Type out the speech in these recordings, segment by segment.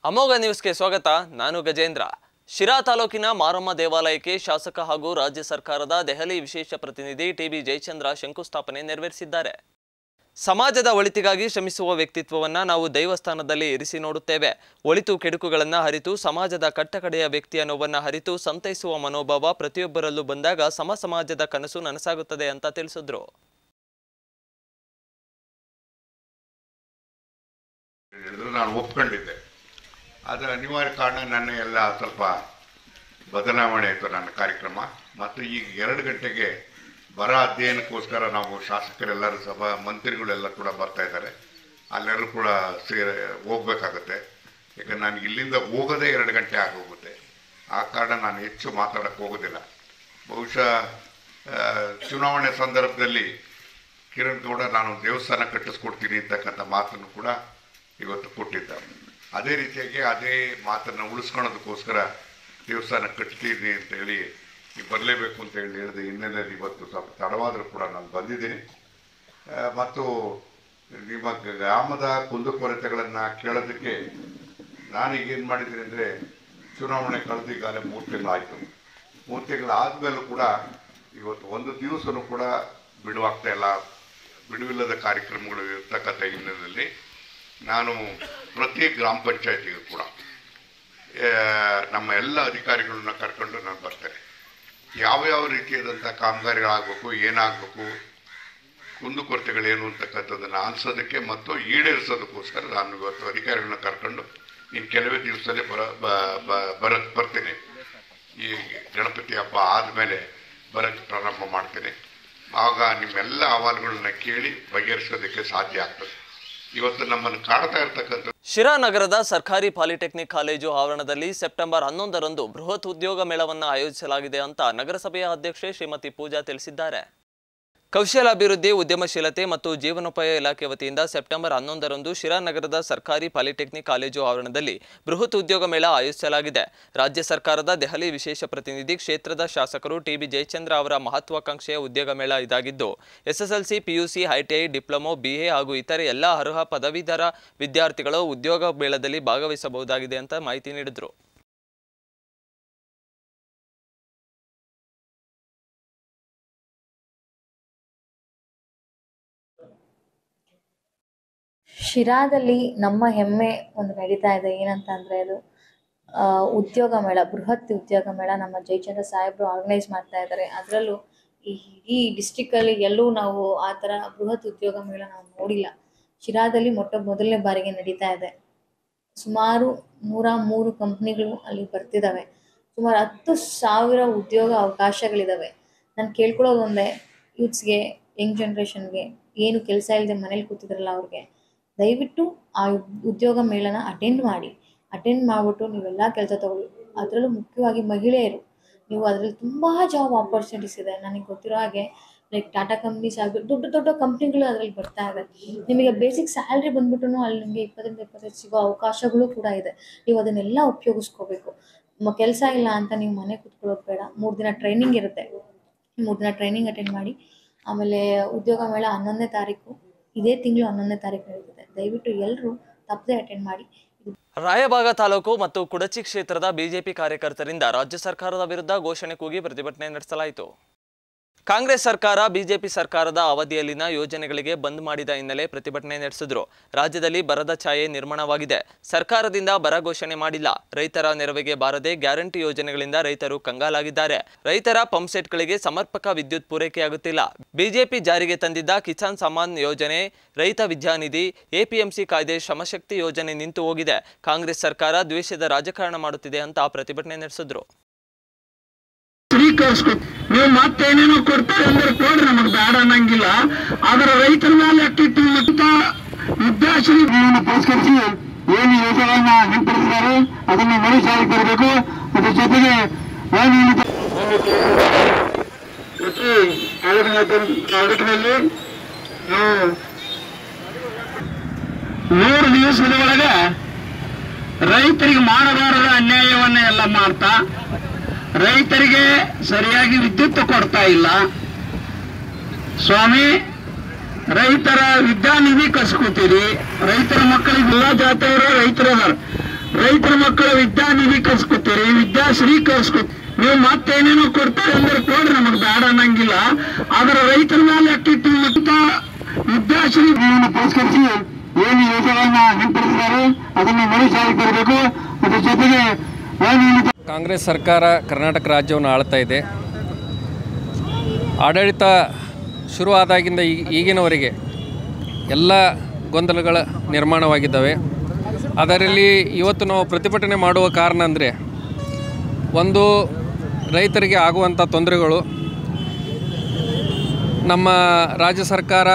ಅಮೋಘ ನ್ಯೂಸ್ಗೆ ಸ್ವಾಗತ. ನಾನು ಗಜೇಂದ್ರ. ಶಿರಾ ತಾಲೂಕಿನ ಮಾರಮ್ಮ ದೇವಾಲಯಕ್ಕೆ ಶಾಸಕ ಹಾಗೂ ರಾಜ್ಯ ಸರ್ಕಾರದ ದೆಹಲಿ ವಿಶೇಷ ಪ್ರತಿನಿಧಿ ಟಿಬಿ ಜಯಚಂದ್ರ ಶಂಕುಸ್ಥಾಪನೆ ನೆರವೇರಿಸಿದ್ದಾರೆ. ಸಮಾಜದ ಒಳಿತಿಗಾಗಿ ಶ್ರಮಿಸುವ ವ್ಯಕ್ತಿತ್ವವನ್ನು ನಾವು ದೈವಸ್ಥಾನದಲ್ಲಿ ಇರಿಸಿ ನೋಡುತ್ತೇವೆ. ಒಳಿತು ಕೆಡುಕುಗಳನ್ನು ಅರಿತು ಸಮಾಜದ ಕಟ್ಟಕಡೆಯ ವ್ಯಕ್ತಿಯ ನೋವನ್ನು ಅರಿತು ಸಂತೈಸುವ ಮನೋಭಾವ ಪ್ರತಿಯೊಬ್ಬರಲ್ಲೂ ಬಂದಾಗ ಸಮಾಜದ ಕನಸು ನನಸಾಗುತ್ತದೆ ಅಂತ ತಿಳಿಸಿದ್ರು. ನಾನು ಒಪ್ಕೊಂಡಿದ್ದೆ. ಅದರ ಅನಿವಾರ್ಯ ಕಾರಣ ನನ್ನ ಎಲ್ಲ ಸ್ವಲ್ಪ ಬದಲಾವಣೆ ಆಯಿತು ನನ್ನ ಕಾರ್ಯಕ್ರಮ. ಮತ್ತು ಈಗ 2 ಗಂಟೆಗೆ ಬರ ಅಧ್ಯಯನಕ್ಕೋಸ್ಕರ ನಾವು ಶಾಸಕರೆಲ್ಲರೂ ಸಭಾ ಮಂತ್ರಿಗಳೆಲ್ಲ ಕೂಡ ಬರ್ತಾ ಇದ್ದಾರೆ. ಅಲ್ಲೆಲ್ಲರೂ ಕೂಡ ಹೋಗ್ಬೇಕಾಗತ್ತೆ. ಯಾಕಂದ್ರೆ ನಾನು ಇಲ್ಲಿಂದ ಹೋಗೋದೇ 2 ಗಂಟೆ ಆಗೋಗುತ್ತೆ. ಆ ಕಾರಣ ನಾನು ಹೆಚ್ಚು ಮಾತಾಡೋಕ್ಕೆ ಹೋಗೋದಿಲ್ಲ. ಬಹುಶಃ ಚುನಾವಣೆ ಸಂದರ್ಭದಲ್ಲಿ ಕಿರಣ್ ಗೌಡ ನಾನು ದೇವಸ್ಥಾನ ಕಟ್ಟಿಸ್ಕೊಡ್ತೀನಿ ಅಂತಕ್ಕಂಥ ಮಾತನ್ನು ಕೂಡ ಇವತ್ತು ಕೊಟ್ಟಿದ್ದಾರೆ. ಅದೇ ರೀತಿಯಾಗಿ ಅದೇ ಮಾತನ್ನು ಉಳಿಸ್ಕೊಳ್ಳೋದಕ್ಕೋಸ್ಕರ ದೇವಸ್ಥಾನ ಕಟ್ತೀನಿ ಅಂತೇಳಿ ನೀವು ಬರಲೇಬೇಕು ಅಂತ ಹೇಳಿದ ಹಿನ್ನೆಲೆಯಲ್ಲಿ ಇವತ್ತು ಸ್ವಲ್ಪ ತಡವಾದರೂ ಕೂಡ ನಾನು ಬಂದಿದ್ದೀನಿ. ಮತ್ತು ನಿಮ್ಮ ಗ್ರಾಮದ ಕುಂದುಕೊರತೆಗಳನ್ನು ಕೇಳೋದಕ್ಕೆ ನಾನೀಗೇನು ಮಾಡಿದ್ದೀನಿ ಅಂದರೆ, ಚುನಾವಣೆ ಕಳೆದಿಗಾಗಲೇ 3 ತಿಂಗಳಾಯಿತು. 3 ತಿಂಗಳಾದಮೇಲೂ ಕೂಡ ಇವತ್ತು ಒಂದು ದಿವಸನೂ ಕೂಡ ಬಿಡುವಿಲ್ಲದ ಕಾರ್ಯಕ್ರಮಗಳು ಇರ್ತಕ್ಕಂಥ ಹಿನ್ನೆಲೆಯಲ್ಲಿ ನಾನು ಪ್ರತಿ ಗ್ರಾಮ ಪಂಚಾಯತಿಗೂ ಕೂಡ ನಮ್ಮ ಎಲ್ಲ ಅಧಿಕಾರಿಗಳನ್ನ ಕರ್ಕೊಂಡು ನಾನು ಬರ್ತೇನೆ. ಯಾವ ರೀತಿಯಾದಂಥ ಕಾಮಗಾರಿಗಳಾಗಬೇಕು, ಏನಾಗಬೇಕು, ಕುಂದುಕೊರತೆಗಳೇನು ಅಂತಕ್ಕಂಥದ್ದನ್ನು ಆಲಿಸೋದಕ್ಕೆ ಮತ್ತು ಈಡೇರಿಸೋದಕ್ಕೋಸ್ಕರ ನಾನು ಇವತ್ತು ಅಧಿಕಾರಿಗಳನ್ನ ಕರ್ಕೊಂಡು ಇನ್ನು ಕೆಲವೇ ದಿವಸದಲ್ಲೇ ಬರ್ತೀನಿ. ಈ ಗಣಪತಿ ಹಬ್ಬ ಆದಮೇಲೆ ಬರೋಕ್ಕೆ ಪ್ರಾರಂಭ ಮಾಡ್ತೇನೆ. ಆಗ ನಿಮ್ಮೆಲ್ಲ ಅಹವಾಲುಗಳನ್ನ ಕೇಳಿ ಬಗೆಹರಿಸೋದಕ್ಕೆ ಸಾಧ್ಯ ಆಗ್ತದೆ. ಇವತ್ತು ನಮ್ಮನ್ನು ಕಾಡ್ತಾ ಇರ್ತಕ್ಕಂಥ ಶಿರಾ ನಗರದ ಸರ್ಕಾರಿ ಪಾಲಿಟೆಕ್ನಿಕ್ ಕಾಲೇಜು ಆವರಣದಲ್ಲಿ ಸೆಪ್ಟೆಂಬರ್ 11ರಂದು ಬೃಹತ್ ಉದ್ಯೋಗ ಮೇಳವನ್ನು ಆಯೋಜಿಸಲಾಗಿದೆ ಅಂತ ನಗರಸಭೆಯ ಅಧ್ಯಕ್ಷೆ ಶ್ರೀಮತಿ ಪೂಜಾ ತಿಳಿಸಿದ್ದಾರೆ. ಕೌಶಲ್ಯಾಭಿವೃದ್ಧಿ, ಉದ್ಯಮಶೀಲತೆ ಮತ್ತು ಜೀವನೋಪಾಯ ಇಲಾಖೆ ವತಿಯಿಂದ ಸೆಪ್ಟೆಂಬರ್ 11ರಂದು ಶಿರಾ ನಗರದ ಸರ್ಕಾರಿ ಪಾಲಿಟೆಕ್ನಿಕ್ ಕಾಲೇಜು ಆವರಣದಲ್ಲಿ ಬೃಹತ್ ಉದ್ಯೋಗ ಮೇಳ ಆಯೋಜಿಸಲಾಗಿದೆ. ರಾಜ್ಯ ಸರ್ಕಾರದ ದೆಹಲಿ ವಿಶೇಷ ಪ್ರತಿನಿಧಿ ಕ್ಷೇತ್ರದ ಶಾಸಕರು ಟಿಬಿ ಜಯಚಂದ್ರ ಅವರ ಮಹತ್ವಾಕಾಂಕ್ಷೆಯ ಉದ್ಯೋಗ ಮೇಳ ಇದಾಗಿದ್ದು, SSLC, PUC, ITI, diploma, BA ಹಾಗೂ ಇತರೆ ಎಲ್ಲ ಅರ್ಹ ಪದವೀಧರ ವಿದ್ಯಾರ್ಥಿಗಳು ಉದ್ಯೋಗ ಮೇಳದಲ್ಲಿ ಭಾಗವಹಿಸಬಹುದಾಗಿದೆ ಅಂತ ಮಾಹಿತಿ ನೀಡಿದರು. ಶಿರಾದಲ್ಲಿ ನಮ್ಮ ಹೆಮ್ಮೆ ಒಂದು ನಡೀತಾ ಇದೆ. ಏನಂತ ಅಂದರೆ, ಅದು ಉದ್ಯೋಗ ಮೇಳ, ಬೃಹತ್ ಉದ್ಯೋಗ ಮೇಳ ನಮ್ಮ ಜಯಚಂದ್ರ ಸಾಹೇಬರು ಆರ್ಗನೈಸ್ ಮಾಡ್ತಾ ಇದ್ದಾರೆ. ಅದರಲ್ಲೂ ಈ ಡಿಸ್ಟಿಕ್ಕಲ್ಲಿ ಎಲ್ಲೂ ನಾವು ಆ ಥರ ಬೃಹತ್ ಉದ್ಯೋಗ ಮೇಳ ನಾವು ನೋಡಿಲ್ಲ. ಶಿರಾದಲ್ಲಿ ಮೊದಲನೇ ಬಾರಿಗೆ ನಡೀತಾ ಇದೆ. ಸುಮಾರು 103 ಕಂಪ್ನಿಗಳು ಅಲ್ಲಿ ಬರ್ತಿದ್ದಾವೆ. ಸುಮಾರು 10,000 ಉದ್ಯೋಗ ಅವಕಾಶಗಳಿದ್ದಾವೆ. ನಾನು ಕೇಳ್ಕೊಳ್ಳೋದು ಒಂದೇ, ಯೂತ್ಸ್ಗೆ, ಯಂಗ್ ಜನ್ರೇಷನ್ಗೆ, ಏನು ಕೆಲಸ ಇಲ್ಲದೆ ಮನೇಲಿ ಕೂತಿದ್ರಲ್ಲ ಅವ್ರಿಗೆ ದಯವಿಟ್ಟು ಆ ಉದ್ಯೋಗ ಮೇಳನ ಅಟೆಂಡ್ ಮಾಡಿಬಿಟ್ಟು ನೀವೆಲ್ಲ ಕೆಲಸ ತಗೊಳ್ಳಿ. ಅದರಲ್ಲೂ ಮುಖ್ಯವಾಗಿ ಮಹಿಳೆಯರು, ನೀವು ಅದರಲ್ಲಿ ತುಂಬ ಜಾಬ್ ಆಪರ್ಚುನಿಟೀಸ್ ಇದೆ. ನನಗೆ ಗೊತ್ತಿರೋ ಹಾಗೆ ಲೈಕ್ ಟಾಟಾ ಕಂಪ್ನೀಸ್ ಆಗಬೇಕು, ದೊಡ್ಡ ಕಂಪ್ನಿಗಳು ಅದರಲ್ಲಿ ಬರ್ತಾ ಇದೆ. ನಿಮಗೆ ಬೇಸಿಕ್ ಸ್ಯಾಲ್ರಿ ಬಂದ್ಬಿಟ್ಟು ಅಲ್ಲಿ ನಿಮಗೆ 20-25 ಸಿಗೋ ಅವಕಾಶಗಳು ಕೂಡ ಇದೆ. ನೀವು ಅದನ್ನೆಲ್ಲ ಉಪಯೋಗಿಸ್ಕೋಬೇಕು. ಕೆಲಸ ಇಲ್ಲ ಅಂತ ನೀವು ಮನೆ ಕೂತ್ಕೊಳ್ಳೋದು ಬೇಡ. 3 ದಿನ ಟ್ರೈನಿಂಗ್ ಇರುತ್ತೆ. 3 ದಿನ ಟ್ರೈನಿಂಗ್ ಅಟೆಂಡ್ ಮಾಡಿ. ಆಮೇಲೆ ಉದ್ಯೋಗ ಮೇಳ 11ನೇ ತಾರೀಕು, ಇದೇ ತಿಂಗಳು 11ನೇ ತಾರೀಕು ನಡೀತದೆ. ದಯವಿಟ್ಟು ಎಲ್ಲರೂ ತಪ್ಪದೆ ಅಟೆಂಡ್ ಮಾಡಿ. ರಾಯಬಾಗ ತಾಲೂಕು ಮತ್ತು ಕುಡಚಿ ಕ್ಷೇತ್ರದ ಬಿಜೆಪಿ ಕಾರ್ಯಕರ್ತರಿಂದ ರಾಜ್ಯ ಸರ್ಕಾರದ ವಿರುದ್ಧ ಘೋಷಣೆ ಕೂಗಿ ಪ್ರತಿಭಟನೆ ನಡೆಸಲಾಯಿತು. ಕಾಂಗ್ರೆಸ್ ಸರ್ಕಾರ ಬಿಜೆಪಿ ಸರ್ಕಾರದ ಅವಧಿಯಲ್ಲಿನ ಯೋಜನೆಗಳಿಗೆ ಬಂದ್ ಮಾಡಿದ ಹಿನ್ನೆಲೆ ಪ್ರತಿಭಟನೆ ನಡೆಸಿದ್ರು. ರಾಜ್ಯದಲ್ಲಿ ಬರದ ಛಾಯೆ ನಿರ್ಮಾಣವಾಗಿದೆ. ಸರ್ಕಾರದಿಂದ ಬರ ಘೋಷಣೆ ಮಾಡಿಲ್ಲ. ರೈತರ ನೆರವಿಗೆ ಬಾರದೆ ಗ್ಯಾರಂಟಿ ಯೋಜನೆಗಳಿಂದ ರೈತರು ಕಂಗಾಲಾಗಿದ್ದಾರೆ. ರೈತರ ಪಂಪ್ಸೆಟ್ಗಳಿಗೆ ಸಮರ್ಪಕ ವಿದ್ಯುತ್ ಪೂರೈಕೆಯಾಗುತ್ತಿಲ್ಲ. ಬಿಜೆಪಿ ಜಾರಿಗೆ ತಂದಿದ್ದ ಕಿಸಾನ್ ಸಮ್ಮಾನ್ ಯೋಜನೆ, ರೈತ ವಿದ್ಯಾನಿಧಿ, ಎಪಿಎಂಸಿ ಕಾಯ್ದೆ, ಶ್ರಮಶಕ್ತಿ ಯೋಜನೆ ನಿಂತು ಹೋಗಿದೆ. ಕಾಂಗ್ರೆಸ್ ಸರ್ಕಾರ ದ್ವೇಷದ ರಾಜಕಾರಣ ಮಾಡುತ್ತಿದೆ ಅಂತ ಪ್ರತಿಭಟನೆ ನಡೆಸಿದ್ರು. ನೀವು ಮತ್ತೇನೇನೋ ಕೊಡ್ತಾರೆ ಅಂದ್ರೆ ಕೊಡ್ರಿ, ನಮಗೆ ಬೇಡ ಅನ್ನಂಗಿಲ್ಲ. ಆದ್ರೆ ರೈತರ ಮೇಲೆ ಅಟ್ಟಿಟ್ಟು ವಿದ್ಯಾಶ್ರೀ ಪುರಸ್ಕರಿಸಿ ಏನು ಯೋಜನೆಯನ್ನ ಹಿಂಪಡಿಸಿದ್ದಾರೆ ಅದನ್ನು ಮರು ಜಾರಿಗೆ ತರಬೇಕು. ಅದ್ರ ಜೊತೆಗೆ ತಾಲೂಕಿನಲ್ಲಿ 100 ದಿವಸದ ಒಳಗೆ ರೈತರಿಗೆ ಮಾಡಬಾರದ ಅನ್ಯಾಯವನ್ನ ಎಲ್ಲ ಮಾಡ್ತಾ ರೈತರಿಗೆ ಸರಿಯಾಗಿ ವಿದ್ಯುತ್ ಕೊಡ್ತಾ ಇಲ್ಲ. ಸ್ವಾಮಿ, ರೈತರ ವಿದ್ಯಾನಿಧಿ ಕಸ್ಕೋತೀರಿ, ರೈತರ ಮಕ್ಕಳಿಗೆ ಎಲ್ಲ ಜಾತಿಯವರು ರೈತರು ಅದಾರ. ರೈತರ ಮಕ್ಕಳ ವಿದ್ಯಾನಿಧಿ ಕರ್ಸ್ಕೊತೀರಿ, ವಿದ್ಯಾಶ್ರೀ ಕರ್ಸ್ಕೊತೀರಿ. ನೀವು ಮತ್ತೇನೇನೋ ಕೊಡ್ತಾರೆ ಅಂದ್ರೆ ಕೊಡ್ರಿ, ನಮಗ್ ಬೇಡ ಅನ್ನಂಗಿಲ್ಲ. ಆದ್ರೆ ರೈತರ ಮೇಲೆ ಅಕ್ಕಿಟ್ಟು ವಿದ್ಯಾಶ್ರೀ ಪುರಸ್ಕರಿಸಿ ಏನು ಯೋಜನೆಗಳನ್ನ ಹಿಂಪಡಿಸಿದ್ದಾರೆ ಅದನ್ನು ಮರು ಜಾರಿಗೆ ತರಬೇಕು. ಅದ್ರ ಜೊತೆಗೆ ಕಾಂಗ್ರೆಸ್ ಸರ್ಕಾರ ಕರ್ನಾಟಕ ರಾಜ್ಯವನ್ನು ಆಳ್ತಾ ಇದೆ. ಆಡಳಿತ ಶುರುವಾದಾಗಿಂದ ಈಗಿನವರೆಗೆ ಎಲ್ಲ ಗೊಂದಲಗಳ ನಿರ್ಮಾಣವಾಗಿದ್ದಾವೆ. ಅದರಲ್ಲಿ ಇವತ್ತು ನಾವು ಪ್ರತಿಭಟನೆ ಮಾಡುವ ಕಾರಣ ಅಂದರೆ, ಒಂದು ರೈತರಿಗೆ ಆಗುವಂಥ ತೊಂದರೆಗಳು, ನಮ್ಮ ರಾಜ್ಯ ಸರ್ಕಾರ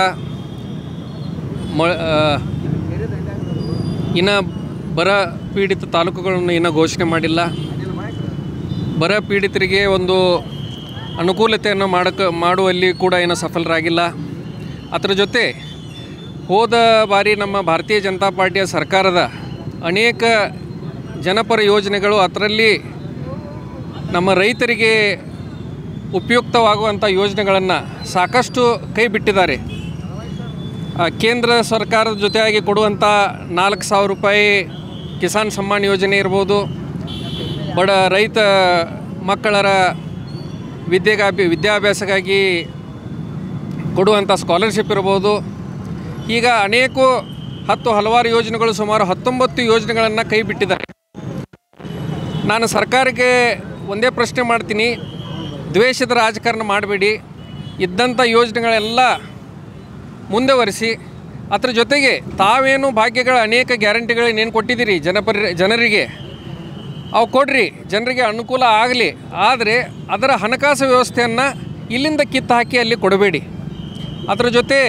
ಇನ್ನು ಬರ ಪೀಡಿತ ತಾಲೂಕುಗಳನ್ನು ಇನ್ನೂ ಘೋಷಣೆ ಮಾಡಿಲ್ಲ. ಬರ ಪೀಡಿತರಿಗೆ ಒಂದು ಅನುಕೂಲತೆಯನ್ನು ಮಾಡುವಲ್ಲಿ ಕೂಡ ಏನೂ ಸಫಲರಾಗಿಲ್ಲ. ಅದರ ಜೊತೆ ಹೋದ ಬಾರಿ ನಮ್ಮ ಭಾರತೀಯ ಜನತಾ ಪಾರ್ಟಿಯ ಸರ್ಕಾರದ ಅನೇಕ ಜನಪರ ಯೋಜನೆಗಳು, ಅದರಲ್ಲಿ ನಮ್ಮ ರೈತರಿಗೆ ಉಪಯುಕ್ತವಾಗುವಂಥ ಯೋಜನೆಗಳನ್ನು ಸಾಕಷ್ಟು ಕೈ ಬಿಟ್ಟಿದ್ದಾರೆ. ಕೇಂದ್ರ ಸರ್ಕಾರದ ಜೊತೆಯಾಗಿ ಕೊಡುವಂಥ 4,000 ರೂಪಾಯಿ ಕಿಸಾನ್ ಸಮ್ಮಾನ್ ಯೋಜನೆ ಇರ್ಬೋದು, ಬಡ ರೈತ ಮಕ್ಕಳರ ವಿದ್ಯಾಭ್ಯಾಸಕ್ಕಾಗಿ ಕೊಡುವಂಥ ಸ್ಕಾಲರ್ಶಿಪ್ ಇರ್ಬೋದು. ಈಗ ಹಲವಾರು ಯೋಜನೆಗಳು, ಸುಮಾರು 19 ಯೋಜನೆಗಳನ್ನು ಕೈ ಬಿಟ್ಟಿದ್ದಾರೆ. ನಾನು ಸರ್ಕಾರಕ್ಕೆ ಒಂದೇ ಪ್ರಶ್ನೆ ಮಾಡ್ತೀನಿ, ದ್ವೇಷದ ರಾಜಕಾರಣ ಮಾಡಬೇಡಿ. ಇದ್ದಂಥ ಯೋಜನೆಗಳೆಲ್ಲ ಮುಂದುವರಿಸಿ, ಅದರ ಜೊತೆಗೆ ತಾವೇನು ಭಾಗ್ಯಗಳ ಅನೇಕ ಗ್ಯಾರಂಟಿಗಳನ್ನೇನು ಕೊಟ್ಟಿದ್ದೀರಿ ಜನರಿಗೆ, ಅವು ಕೊಡ್ರಿ, ಜನರಿಗೆ ಅನುಕೂಲ ಆಗಲಿ. ಆದರೆ ಅದರ ಹಣಕಾಸು ವ್ಯವಸ್ಥೆಯನ್ನು ಇಲ್ಲಿಂದ ಕಿತ್ತು ಹಾಕಿ ಅಲ್ಲಿ ಕೊಡಬೇಡಿ. ಅದರ ಜೊತೆ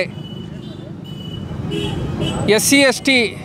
SC ST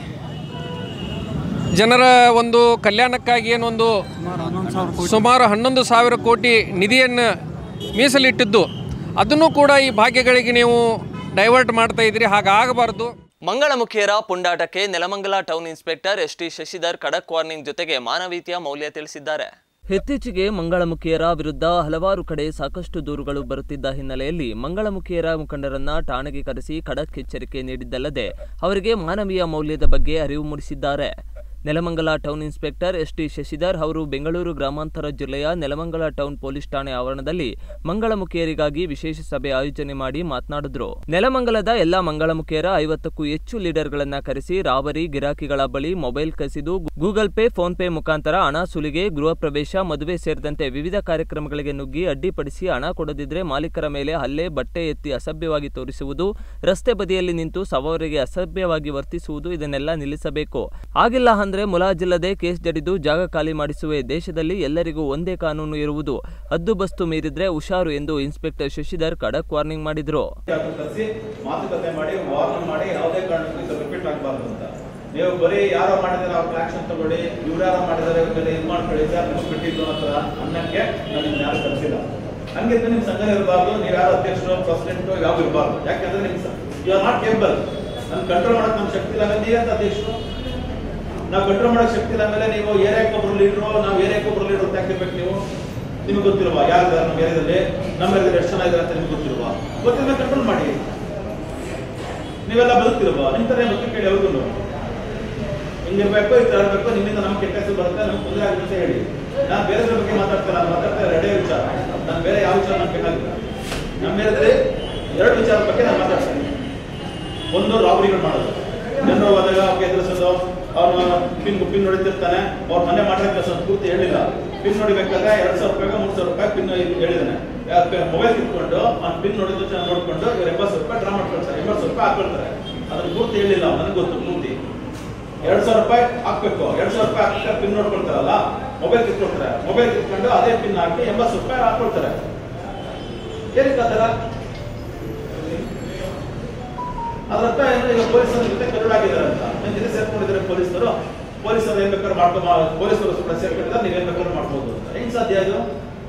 ಜನರ ಒಂದು ಕಲ್ಯಾಣಕ್ಕಾಗಿ ಏನೊಂದು ಸುಮಾರು 11,000 ಕೋಟಿ ನಿಧಿಯನ್ನು ಮೀಸಲಿಟ್ಟಿದ್ದು, ಅದನ್ನು ಕೂಡ ಈ ಭಾಗ್ಯಗಳಿಗೆ ನೀವು ಡೈವರ್ಟ್ ಮಾಡ್ತಾ ಇದ್ದೀರಿ. ಹಾಗಾಗಬಾರ್ದು. ಮಂಗಳಮುಖಿಯರ ಪುಂಡಾಟಕ್ಕೆ Nelamangala town inspector ST Shashidhar ಖಡಕ್ ವಾರ್ನಿಂಗ್ ಜೊತೆಗೆ ಮಾನವೀಯತೆಯ ಮೌಲ್ಯ ತಿಳಿಸಿದ್ದಾರೆ. ಇತ್ತೀಚೆಗೆ ಮಂಗಳಮುಖಿಯರ ವಿರುದ್ಧ ಹಲವಾರು ಕಡೆ ಸಾಕಷ್ಟು ದೂರುಗಳು ಬರುತ್ತಿದ್ದ ಹಿನ್ನೆಲೆಯಲ್ಲಿ ಮಂಗಳಮುಖಿಯರ ಮುಖಂಡರನ್ನ ಠಾಣೆಗೆ ಕರೆಸಿ ಖಡಕ್ ಎಚ್ಚರಿಕೆ ನೀಡಿದ್ದಲ್ಲದೆ ಅವರಿಗೆ ಮಾನವೀಯ ಮೌಲ್ಯದ ಬಗ್ಗೆ ಅರಿವು ಮೂಡಿಸಿದ್ದಾರೆ. Nelamangala town inspector ST Shashidhar ಅವರು ಬೆಂಗಳೂರು ಗ್ರಾಮಾಂತರ ಜಿಲ್ಲೆಯ ನೆಲಮಂಗಲ ಟೌನ್ ಪೊಲೀಸ್ ಠಾಣೆ ಆವರಣದಲ್ಲಿ ಮಂಗಳಮುಖಿಯರಿಗಾಗಿ ವಿಶೇಷ ಸಭೆ ಆಯೋಜನೆ ಮಾಡಿ ಮಾತನಾಡಿದ್ರು. ನೆಲಮಂಗಲದ ಎಲ್ಲಾ ಮಂಗಳಮುಖಿಯರ 50ಕ್ಕೂ ಹೆಚ್ಚು ಲೀಡರ್ಗಳನ್ನ ಕರೆಸಿ ರಾಬರಿ, ಗಿರಾಕಿಗಳ ಬಳಿ ಮೊಬೈಲ್ ಕಸಿದು ಗೂಗಲ್ ಪೇ, ಫೋನ್ ಪೇ ಮುಖಾಂತರ ಹಣ ಸುಲಿಗೆ, ಗೃಹ ಪ್ರವೇಶ, ಮದುವೆ ಸೇರಿದಂತೆ ವಿವಿಧ ಕಾರ್ಯಕ್ರಮಗಳಿಗೆ ನುಗ್ಗಿ ಅಡ್ಡಿಪಡಿಸಿ ಹಣ ಕೊಡದಿದ್ರೆ ಮಾಲೀಕರ ಮೇಲೆ ಹಲ್ಲೆ, ಬಟ್ಟೆ ಎತ್ತಿ ಅಸಭ್ಯವಾಗಿ ತೋರಿಸುವುದು, ರಸ್ತೆ ಬದಿಯಲ್ಲಿ ನಿಂತು ಸವಾರರಿಗೆ ಅಸಭ್ಯವಾಗಿ ವರ್ತಿಸುವುದು, ಇದನ್ನೆಲ್ಲ ನಿಲ್ಲಿಸಬೇಕು. ಆಗಿಲ್ಲ ಅಂದ್ರೆ ಮುಲಾಜಿಲ್ಲದೆ ಕೇಸ್ ಜಡಿದು ಜಾಗ ಖಾಲಿ ಮಾಡಿಸುವೆ. ದೇಶದಲ್ಲಿ ಎಲ್ಲರಿಗೂ ಒಂದೇ ಕಾನೂನು ಇರುವುದು, ಹದ್ದುಬಸ್ತು ಮೀರಿದ್ರೆ ಹುಷಾರು ಎಂದು ಇನ್ಸ್ಪೆಕ್ಟರ್ ಶಶಿಧರ್ ಖಡಕ್ ವಾರ್ನಿಂಗ್ ಮಾಡಿದ್ರು. ಮಾತುಕತೆ ಮಾಡಿ ವಾರ್ನಿಂಗ್ ಮಾಡಿ ಯಾವುದೇ ಕಾರಣಕ್ಕೂ ರಿಪೀಟ್ ಆಗಬಾರ್ದು ಅಂತ. ನೀವು ಬರೀ ಯಾರೋ ಮಾಡಿದ್ರೆ ಅವ್ರ ಆಕ್ಷನ್ ತಗೊಳ್ಳಿ, ಇವ್ರು ಯಾರೋ ಮಾಡಿದರೆ ಇದು ಮಾಡ್ಕೊಳ್ಳಿ, ಬಿಟ್ಟಿದ್ದು ಅಂತ ಅನ್ನಕ್ಕೆ ನಾನು ಯಾರು ಕಲಿಸಿಲ್ಲ. ಹಂಗಿದ್ರೆ ನಿಮ್ ಸಂಘ ಇರಬಾರ್ದು, ನೀವು ಯಾರು ಅಧ್ಯಕ್ಷರು, ಪ್ರೆಸಿಡೆಂಟ್ ಯಾವ ಇರಬಾರ್ದು. ಯಾಕಂದ್ರೆ ನಿಮ್ ಯು ಆರ್ ನಾಟ್ ಕೇಬಲ್. ನನ್ ಕಂಟ್ರೋಲ್ ಮಾಡಕ್ ನಮ್ ಶಕ್ತಿ ಇಲ್ಲ. ನೀವಂತ ಅಧ್ಯಕ್ಷರು, ನಾವು ಕಂಟ್ರೋಲ್ ಮಾಡಕ್ ಶಕ್ತಿ ಇಲ್ಲ. ಆಮೇಲೆ ನೀವು ಏರಿಯಾಕ್ಕೊಬ್ರು ಲೀಡ್ರು, ನಾವು ಏರಿಯಾಕ್ಕೊಬ್ರು ಲೀಡ್ರು ಅಂತ ಹಾಕಿರ್ಬೇಕು. ನೀವು ನಿಮ್ಗೆ ಗೊತ್ತಿಲ್ವಾ ಯಾರು ನಮ್ಮ ಏರಿಯಾದಲ್ಲಿ, ನಮ್ಮ ಏರಿಯಾದಲ್ಲಿ ಎಷ್ಟು ಜನ ಇದ್ದಾರೆ ಅಂತ ನಿಮ್ಗೆ ಗೊತ್ತಿಲ್ವಾ? ಗೊತ್ತಿಲ್ಲ, ಕಂಟ್ರೋಲ್ ಮಾಡಿ. ನೀವೆಲ್ಲ ಬದುಕ್ತಿಲ್ವಾ? ನಿಮ್ ತರ ಬಗ್ಗೆ ಕೇಳಿ ಅವ್ರಿಗೂ ಹಿಂಗಿರ್ಬೇಕು, ಈ ತರ ಇರಬೇಕು, ನಿಮ್ಮಿಂದ ನಮ್ಗೆ ಕೆಟ್ಟ ಹೆಸರು ಬರುತ್ತೆ, ನಮ್ಗೆ ತೊಂದರೆ ಆಗುತ್ತೆ ಅಂತ ಹೇಳಿ. ನಾನು ಬೇರೆ ಬಗ್ಗೆ ಮಾತಾಡ್ತಾ ಎರಡೇ ವಿಚಾರ. ನಾನು ಬೇರೆ ಯಾವ ವಿಚಾರ ನಮ್ಗೆ ಬೇಕಾಗಿಲ್ಲ. ನಮ್ಮ ಏರಿಯಾದಲ್ಲಿ 2 ವಿಚಾರದ ಬಗ್ಗೆ ನಾನು ಮಾತಾಡ್ತೀನಿ. ಒಂದು, ರಾಬರಿಗಳು ಮಾಡೋದು, ಜನರು ಹೋದಾಗ ಅವ್ರಿಗೆ ಎದುರಿಸೋದು. ಅವ್ನು ಪಿನ್ ನೋಡಿತಿರ್ತಾನೆ, ಅವ್ರ ಮನೆ ಮಾಡಿರೋ ಕೆಲಸ ಪೂರ್ತಿ ಹೇಳಿಲ್ಲ. ಪಿನ್ ನೋಡಿಬೇಕಾದ್ರೆ 2,000 ರೂಪಾಯಿಗೆ 3,000 ರೂಪಾಯಿ ಪಿನ್ ಹೇಳಿದಾನೆ. ಮೊಬೈಲ್ ಕಿತ್ಕೊಂಡು ಅವ್ನು ಪಿನ್ ನೋಡಿದ್ದು ಚೆನ್ನಾಗಿ ನೋಡ್ಕೊಂಡು ಇವ್ರು 80 ರೂಪಾಯಿ ಡ್ರಾ ಮಾಡ್ಕೊಳ್ತಾರೆ, 80 ರೂಪಾಯಿ ಹಾಕೊಳ್ತಾರೆ. ಅದನ್ನ ಪೂರ್ತಿ ಹೇಳಿಲ್ಲ, ನನಗೆ ಗೊತ್ತು ಪೂರ್ತಿ. 2,000 ರೂಪಾಯಿ ಹಾಕ್ಬೇಕು, 2,000 ರೂಪಾಯಿ ಹಾಕಿ ಪಿನ್ ನೋಡ್ಕೊಳ್ತಾರಲ್ಲ, ಮೊಬೈಲ್ ಕಿತ್ಕೊಳ್ತಾರೆ. ಮೊಬೈಲ್ ಕಿತ್ಕೊಂಡು ಅದೇ ಪಿನ್ ಹಾಕಿ 80 ರೂಪಾಯಿ ಹಾಕೊಳ್ತಾರೆ. ಏನಕ್ಕೆ ಆ ಥರ? ಅದರರ್ಥ ಏನು, ಈಗ ಪೊಲೀಸರ ಜೊತೆ ಕರುಳಾಗಿದ್ದಾರೆ ಅಂತ ನನ್ನ ಜೊತೆ ಸೇರ್ಕೊಂಡಿದ್ದಾರೆ ಪೊಲೀಸರು. ಪೊಲೀಸರು ಏನ್ ಬೇಕಾದ್ರೂ ಪೊಲೀಸರು ಕೂಡ ಸೇರ್ಕೊಂಡಿದ್ದಾರೆ, ನೀವೇನ್ ಬೇಕಾದ್ರೂ ಮಾಡ್ಬೋದು ಅಂತ. ಹೆಂಗ್ ಸಾಧ್ಯ ಅದು?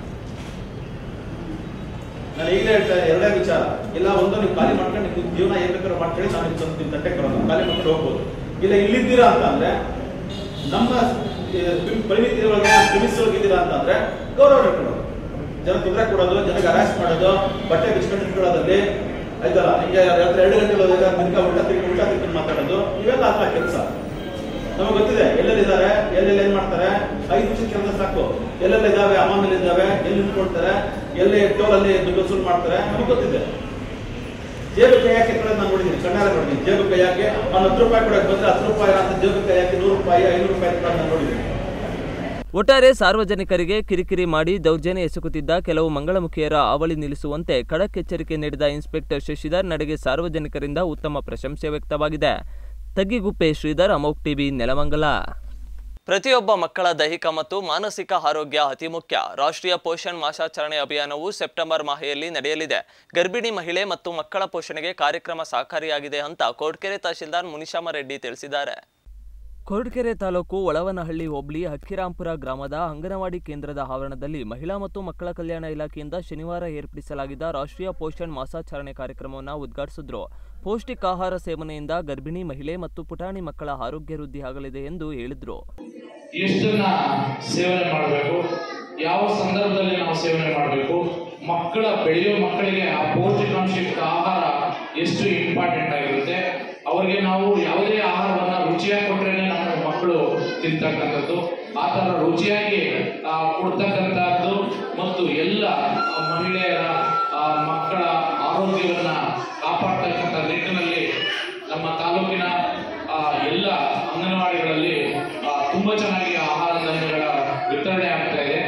ನಾನು ಈಗಲೇ ಹೇಳ್ತೇನೆ, ಎರಡೇ ವಿಚಾರ. ಇಲ್ಲ, ಒಂದು ನೀವು ಖಾಲಿ ಮಾಡ್ಕೊಂಡು ನಿಮ್ಮ ಜೀವನ ಏನ್ ಬೇಕಾದ್ರೂ ಮಾಡ್ಕೊಳ್ಳಿ, ನಾನು ನಿಮ್ಮ ತಟ್ಟೆ ಕೊಡೋಣ, ಖಾಲಿ ಮಾಡ್ಕೊಂಡು ಹೋಗ್ಬೋದು. ಇಲ್ಲ ಇಲ್ಲಿದ್ದೀರಾ ಅಂತಂದ್ರೆ, ನಮ್ಮ ಪರಿಮಿತಿ ಒಳಗಿದ್ದೀರಾ ಅಂತಂದ್ರೆ ಗೌರವ ಇಟ್ಕೊಳ್ಳೋದು, ಜನ ತೊಂದರೆ ಕೊಡೋದು, ಜನಕ್ಕೆ ಅರೆಸ್ಟ್ ಮಾಡೋದು, ಬಟ್ಟೆ ಬಿಚ್ಕೊಂಡು ಇಟ್ಕೊಳ್ಳೋದಲ್ಲಿ ಆಯ್ತಲ್ಲ. ನಿಮಗೆ 2 ಗಂಟೆ ಹೋದಾಗ ಉಲ್ಟಾ ತಿರ್ಕೊಂಡು ಮಾತಾಡೋದು, ಇವೆಲ್ಲ ಅಲ್ಲ ಕೆಲಸ. ನಮಗೆ ಗೊತ್ತಿದೆ ಎಲ್ಲೆಲ್ಲಿದ್ದಾರೆ, ಎಲ್ಲೆಲ್ಲಿ ಏನ್ ಮಾಡ್ತಾರೆ. 5 ನಿಮಿಷ ಕೆಲಸ ಸಾಕು. ಎಲ್ಲೆಲ್ಲ ಇದಾವೆ, ಅಮಾಮಲ್ಲಿ ಇದ್ದಾವೆ, ಎಲ್ಲಿ ನಿಂತ್ಕೊಳ್ತಾರೆ, ಎಲ್ಲಿ ಟೋಲಲ್ಲಿ ದುಡ್ಡು ವಸೂಲು ಮಾಡ್ತಾರೆ, ನಮಗೆ ಗೊತ್ತಿದೆ. ಜೇಬು ಕೈ ಹಾಕಿ ನಾನು ನೋಡಿದ್ದೀನಿ, ಕಣ್ಣಾರೆ ನೋಡಿದ್ದೀನಿ. ಜೇಬು ಕೈ ಹಾಕಿ ಅವ್ನು 10 ರೂಪಾಯಿ ಕೊಡಕ್ಕೆ ಬಂದ್ರೆ 10 ರೂಪಾಯಿ ಅಂತ ಜೇಬು ಕೈ ಹಾಕಿ 100 ರೂಪಾಯಿ 500 ರೂಪಾಯಿ ನಾನು ನೋಡಿದ್ದೀನಿ. ಒಟ್ಟಾರೆ ಸಾರ್ವಜನಿಕರಿಗೆ ಕಿರಿಕಿರಿ ಮಾಡಿ ದೌರ್ಜನ್ಯ ಎಸಗುತ್ತಿದ್ದ ಕೆಲವು ಮಂಗಳಮುಖಿಯರ ಅವಳಿ ನಿಲ್ಲಿಸುವಂತೆ ಖಡಕ್ ಎಚ್ಚರಿಕೆ ನೀಡಿದ ಇನ್ಸ್ಪೆಕ್ಟರ್ ಶಶಿಧರ್ ನಡೆಗೆ ಸಾರ್ವಜನಿಕರಿಂದ ಉತ್ತಮ ಪ್ರಶಂಸೆ ವ್ಯಕ್ತವಾಗಿದೆ. ತಗ್ಗಿಗುಪ್ಪೆ ಶ್ರೀಧರ್, ಅಮೋಕ್ ಟಿವಿ, ನೆಲಮಂಗಲ. ಪ್ರತಿಯೊಬ್ಬ ಮಕ್ಕಳ ದೈಹಿಕ ಮತ್ತು ಮಾನಸಿಕ ಆರೋಗ್ಯ ಅತಿ ಮುಖ್ಯ. ರಾಷ್ಟ್ರೀಯ ಪೋಷಣ್ ಮಾಸಾಚರಣೆ ಅಭಿಯಾನವು ಸೆಪ್ಟೆಂಬರ್ ಮಾಹೆಯಲ್ಲಿ ನಡೆಯಲಿದೆ. ಗರ್ಭಿಣಿ ಮಹಿಳೆ ಮತ್ತು ಮಕ್ಕಳ ಪೋಷಣೆಗೆ ಕಾರ್ಯಕ್ರಮ ಸಹಕಾರಿಯಾಗಿದೆ ಅಂತ ಕೊರಟಗೆರೆ ತಹಶೀಲ್ದಾರ್ ಮುನಿಶಾಮ ರೆಡ್ಡಿ ತಿಳಿಸಿದ್ದಾರೆ. ಕೊರಟಗೆರೆ ತಾಲೂಕು ಒಳವನಹಳ್ಳಿ ಹೋಬಳಿ ಹಕ್ಕಿರಾಂಪುರ ಗ್ರಾಮದ ಅಂಗನವಾಡಿ ಕೇಂದ್ರದ ಆವರಣದಲ್ಲಿ ಮಹಿಳಾ ಮತ್ತು ಮಕ್ಕಳ ಕಲ್ಯಾಣ ಇಲಾಖೆಯಿಂದ ಶನಿವಾರ ಏರ್ಪಡಿಸಲಾಗಿದ್ದ ರಾಷ್ಟ್ರೀಯ ಪೋಷಣ್ ಮಾಸಾಚರಣೆ ಕಾರ್ಯಕ್ರಮವನ್ನು ಉದ್ಘಾಟಿಸಿದ್ರು. ಪೌಷ್ಟಿಕ ಆಹಾರ ಸೇವನೆಯಿಂದ ಗರ್ಭಿಣಿ ಮಹಿಳೆ ಮತ್ತು ಪುಟಾಣಿ ಮಕ್ಕಳ ಆರೋಗ್ಯ ವೃದ್ಧಿಯಾಗಲಿದೆ ಎಂದು ಹೇಳಿದ್ರು. ಎಷ್ಟನ್ನ ಸೇವನೆ ಮಾಡಬೇಕು, ಯಾವ ಸಂದರ್ಭದಲ್ಲಿ ನಾವು ಸೇವನೆ ಮಾಡಬೇಕು, ಬೆಳೆಯೋ ಮಕ್ಕಳಿಗೆ ಆ ಪೌಷ್ಟಿಕಾಂಶಯುಕ್ತ ಆಹಾರ ಎಷ್ಟು ಇಂಪಾರ್ಟೆಂಟ್ ಆಗಿರುತ್ತೆ. ಅವರಿಗೆ ನಾವು ಯಾವುದೇ ಆಹಾರವನ್ನ ರುಚಿಯಾಗಿ ಕೊಟ್ಟರೆ ನಮ್ಮ ಮಕ್ಕಳು ತಿಂತಕ್ಕಂಥದ್ದು, ಆ ಥರ ರುಚಿಯಾಗಿ ಕೊಡ್ತಕ್ಕಂಥದ್ದು ಮತ್ತು ಎಲ್ಲ ಮಹಿಳೆಯರ ಮಕ್ಕಳ ಆರೋಗ್ಯವನ್ನ ಕಾಪಾಡ್ತಕ್ಕಂಥ ನಿಟ್ಟಿನಲ್ಲಿ ನಮ್ಮ ತಾಲೂಕಿನ ಎಲ್ಲ ಅಂಗನವಾಡಿಗಳಲ್ಲಿ ತುಂಬಾ ಚೆನ್ನಾಗಿ ಆಹಾರ ಧಾನ್ಯಗಳ ವಿತರಣೆ ಆಗ್ತಾ ಇದೆ.